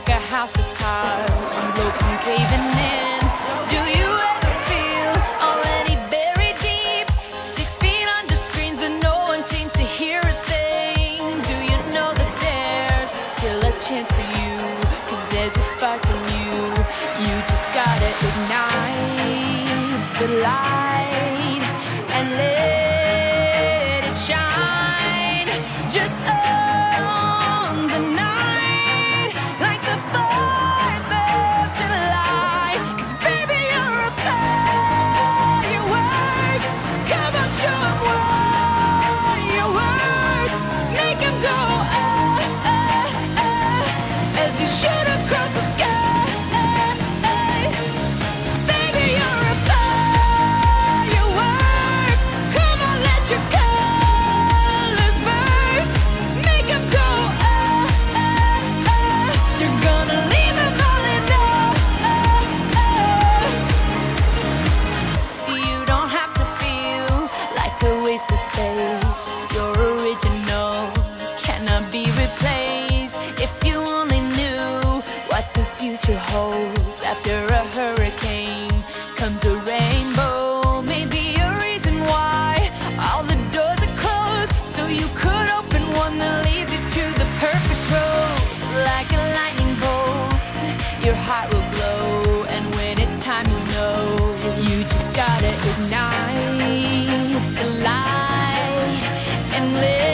like a house of cards, one blow from caving in. Do you ever feel already buried deep, 6 feet under screens, but no one seems to hear a thing? Do you know that there's still a chance for you? 'Cause there's a spark in you. You just gotta ignite the light and let it shine. Just own the night like the 4th of July. 'Cause baby, you're a firework. Come on, show 'em what you work. Make 'em go as you shoot across the sky. Baby, you're a firework. Come on, let your colors burst. Make 'em go You're gonna leave 'em all in You don't have to feel like a wasted space. You're original, cannot be replaced. If you only knew what the future holds. After a hurricane comes a rainbow. Maybe a reason why all the doors are closed, so you could open one that leads you to the perfect road. Like a lightning bolt, your heart will glow, and when it's time, you know you just gotta ignite the light and live.